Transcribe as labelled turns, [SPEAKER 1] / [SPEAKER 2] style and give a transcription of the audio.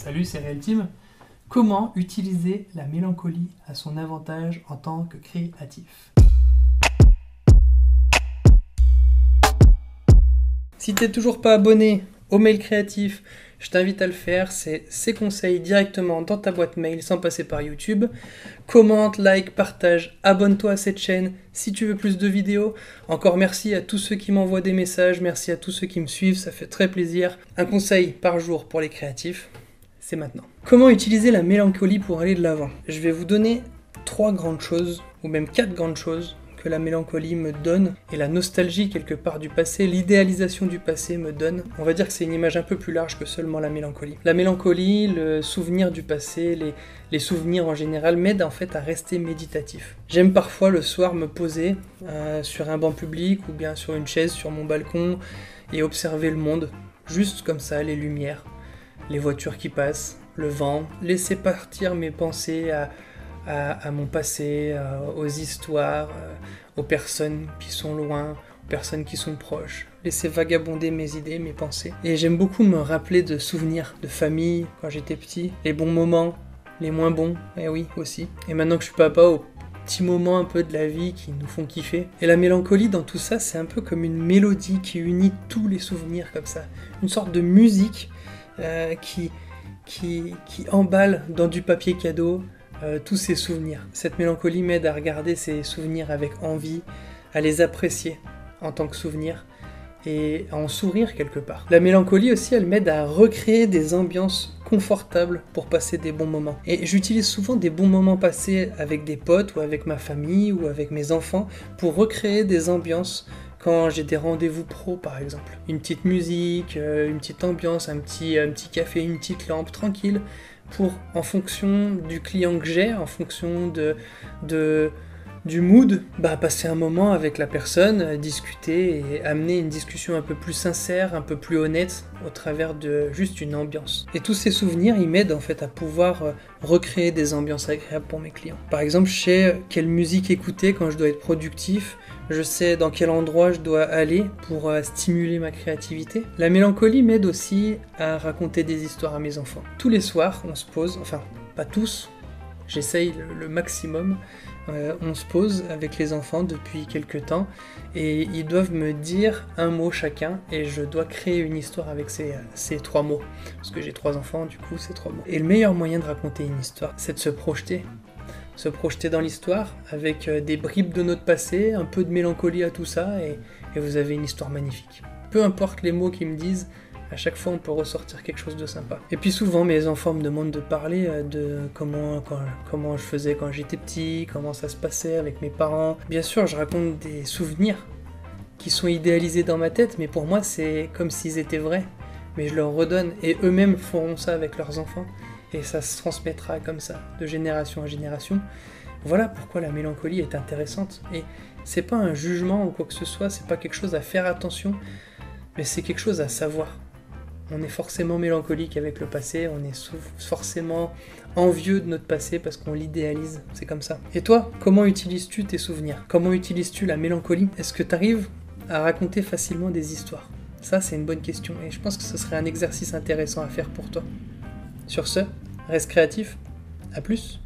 [SPEAKER 1] Salut, c'est Real Team. Comment utiliser la mélancolie à son avantage en tant que créatif? Si t'es toujours pas abonné au mail créatif, je t'invite à le faire. C'est ces conseils directement dans ta boîte mail sans passer par YouTube. Commente, like, partage, abonne-toi à cette chaîne si tu veux plus de vidéos. Encore merci à tous ceux qui m'envoient des messages, merci à tous ceux qui me suivent, ça fait très plaisir. Un conseil par jour pour les créatifs, c'est maintenant. Comment utiliser la mélancolie pour aller de l'avant? Je vais vous donner 3 grandes choses, ou même 4 grandes choses que la mélancolie me donne, et la nostalgie quelque part du passé, l'idéalisation du passé me donne. On va dire que c'est une image un peu plus large que seulement la mélancolie. La mélancolie, le souvenir du passé, les souvenirs en général m'aident en fait à rester méditatif. J'aime parfois le soir me poser sur un banc public ou bien sur une chaise sur mon balcon et observer le monde, juste comme ça, les lumières, les voitures qui passent, le vent, laisser partir mes pensées à mon passé, aux histoires, aux personnes qui sont loin, aux personnes qui sont proches. Laisser vagabonder mes idées, mes pensées. Et j'aime beaucoup me rappeler de souvenirs de famille quand j'étais petit, les bons moments, les moins bons, et oui aussi. Et maintenant que je suis papa, aux petits moments un peu de la vie qui nous font kiffer. Et la mélancolie dans tout ça, c'est un peu comme une mélodie qui unit tous les souvenirs comme ça. Une sorte de musique qui emballe dans du papier cadeau tous ces souvenirs. Cette mélancolie m'aide à regarder ces souvenirs avec envie, à les apprécier en tant que souvenirs et à en sourire quelque part. La mélancolie aussi, elle m'aide à recréer des ambiances confortables pour passer des bons moments. Et j'utilise souvent des bons moments passés avec des potes ou avec ma famille ou avec mes enfants pour recréer des ambiances quand j'ai des rendez-vous pro par exemple. Une petite musique, une petite ambiance, un petit café, une petite lampe tranquille pour, en fonction du client que j'ai, en fonction du mood, passer un moment avec la personne, discuter et amener une discussion un peu plus sincère, un peu plus honnête au travers de juste une ambiance. Et tous ces souvenirs, ils m'aident en fait à pouvoir recréer des ambiances agréables pour mes clients. Par exemple, je sais quelle musique écouter quand je dois être productif, je sais dans quel endroit je dois aller pour stimuler ma créativité. La mélancolie m'aide aussi à raconter des histoires à mes enfants. Tous les soirs, on se pose, enfin pas tous, j'essaye le maximum, on se pose avec les enfants depuis quelques temps et ils doivent me dire un mot chacun et je dois créer une histoire avec ces 3 mots. Parce que j'ai 3 enfants, du coup c'est 3 mots. Et le meilleur moyen de raconter une histoire, c'est de se projeter dans l'histoire avec des bribes de notre passé, un peu de mélancolie à tout ça et vous avez une histoire magnifique. Peu importe les mots qu'ils me disent, à chaque fois on peut ressortir quelque chose de sympa. Et puis souvent mes enfants me demandent de parler de comment je faisais quand j'étais petit, comment ça se passait avec mes parents. Bien sûr je raconte des souvenirs qui sont idéalisés dans ma tête, mais pour moi c'est comme s'ils étaient vrais. Mais je leur redonne et eux-mêmes feront ça avec leurs enfants. Et ça se transmettra comme ça, de génération en génération. Voilà pourquoi la mélancolie est intéressante. Et c'est pas un jugement ou quoi que ce soit, c'est pas quelque chose à faire attention, mais c'est quelque chose à savoir. On est forcément mélancolique avec le passé, on est forcément envieux de notre passé parce qu'on l'idéalise, c'est comme ça. Et toi, comment utilises-tu tes souvenirs? Comment utilises-tu la mélancolie? Est-ce que tu arrives à raconter facilement des histoires? Ça, c'est une bonne question et je pense que ce serait un exercice intéressant à faire pour toi. Sur ce, reste créatif, à plus!